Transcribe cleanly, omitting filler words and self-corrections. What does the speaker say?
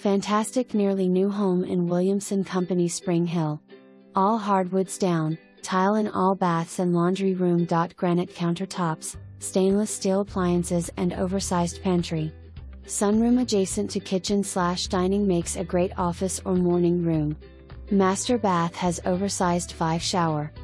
Fantastic nearly new home in Williamson Co Spring Hill. All hardwoods down, tile in all baths and laundry room.Granite countertops, stainless steel appliances and oversized pantry. Sunroom adjacent to kitchen/dining makes a great office or morning room. Master bath has oversized 5 shower.